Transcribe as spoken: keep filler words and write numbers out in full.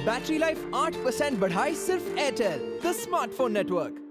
Battery life आठ percent बढ़ाई सिर्फ एयरटेल द स्मार्टफोन नेटवर्क।